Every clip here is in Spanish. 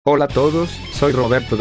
Hola a todos, soy Roberto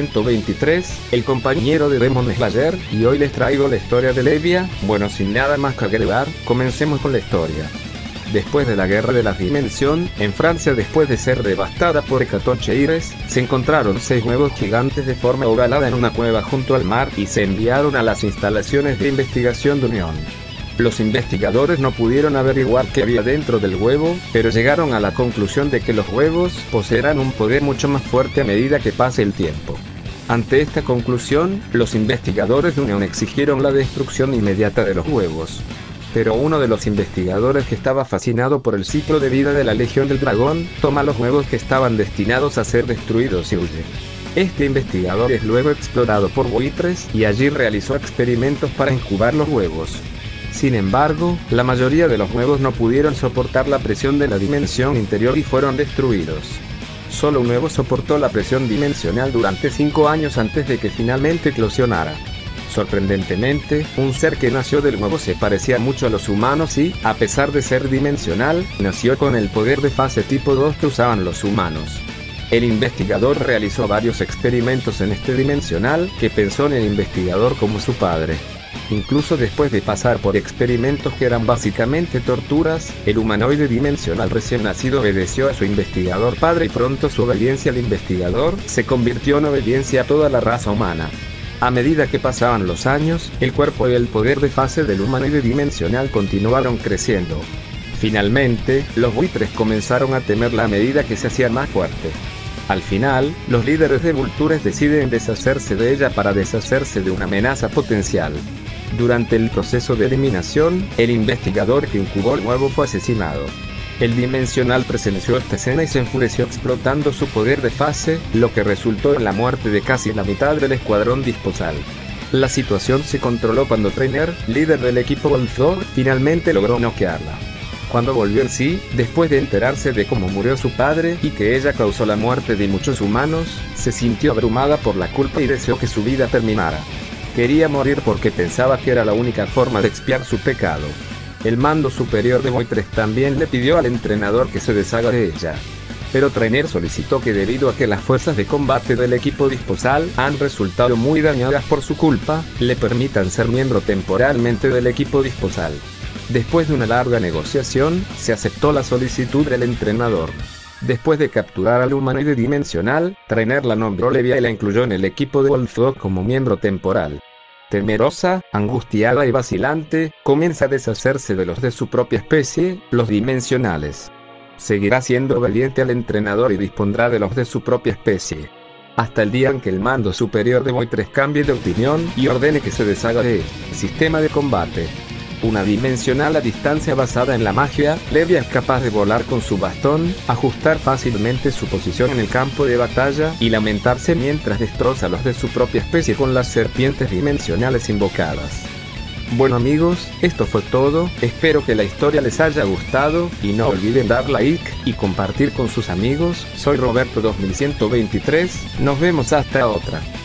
2123, el compañero de Demon Slayer, y hoy les traigo la historia de Levia. Bueno, sin nada más que agregar, comencemos con la historia. Después de la Guerra de la Dimensión, en Francia, después de ser devastada por Hecatocheires, se encontraron 6 huevos gigantes de forma ovalada en una cueva junto al mar y se enviaron a las instalaciones de investigación de Unión. Los investigadores no pudieron averiguar qué había dentro del huevo, pero llegaron a la conclusión de que los huevos poseerán un poder mucho más fuerte a medida que pase el tiempo. Ante esta conclusión, los investigadores de Unión exigieron la destrucción inmediata de los huevos. Pero uno de los investigadores, que estaba fascinado por el ciclo de vida de la Legión del Dragón, toma los huevos que estaban destinados a ser destruidos y huye. Este investigador es luego explorado por buitres y allí realizó experimentos para incubar los huevos. Sin embargo, la mayoría de los huevos no pudieron soportar la presión de la dimensión interior y fueron destruidos. Solo un huevo soportó la presión dimensional durante 5 años antes de que finalmente eclosionara. Sorprendentemente, un ser que nació del huevo se parecía mucho a los humanos y, a pesar de ser dimensional, nació con el poder de fase tipo 2 que usaban los humanos. El investigador realizó varios experimentos en este dimensional, que pensó en el investigador como su padre. Incluso después de pasar por experimentos que eran básicamente torturas, el humanoide dimensional recién nacido obedeció a su investigador padre y pronto su obediencia al investigador se convirtió en obediencia a toda la raza humana. A medida que pasaban los años, el cuerpo y el poder de fase del humanoide dimensional continuaron creciendo. Finalmente, los buitres comenzaron a temerla a medida que se hacía más fuerte. Al final, los líderes de Vultures deciden deshacerse de ella para deshacerse de una amenaza potencial. Durante el proceso de eliminación, el investigador que incubó el huevo fue asesinado. El Dimensional presenció esta escena y se enfureció explotando su poder de fase, lo que resultó en la muerte de casi la mitad del escuadrón disposal. La situación se controló cuando Trainer, líder del equipo Wolfdog, finalmente logró noquearla. Cuando volvió en sí, después de enterarse de cómo murió su padre y que ella causó la muerte de muchos humanos, se sintió abrumada por la culpa y deseó que su vida terminara. Quería morir porque pensaba que era la única forma de expiar su pecado. El mando superior de Buitres también le pidió al entrenador que se deshaga de ella. Pero Trainer solicitó que, debido a que las fuerzas de combate del equipo disposal han resultado muy dañadas por su culpa, le permitan ser miembro temporalmente del equipo disposal. Después de una larga negociación, se aceptó la solicitud del entrenador. Después de capturar al humanoide dimensional, Trainer la nombró Levia y la incluyó en el equipo de Wolfdog como miembro temporal. Temerosa, angustiada y vacilante, comienza a deshacerse de los de su propia especie, los dimensionales. Seguirá siendo obediente al entrenador y dispondrá de los de su propia especie. Hasta el día en que el mando superior de Buitres cambie de opinión y ordene que se deshaga de sistema de combate. Una dimensional a distancia basada en la magia, Levia es capaz de volar con su bastón, ajustar fácilmente su posición en el campo de batalla y lamentarse mientras destroza a los de su propia especie con las serpientes dimensionales invocadas. Bueno amigos, esto fue todo, espero que la historia les haya gustado, y no olviden dar like y compartir con sus amigos. Soy Roberto 2123, nos vemos hasta otra.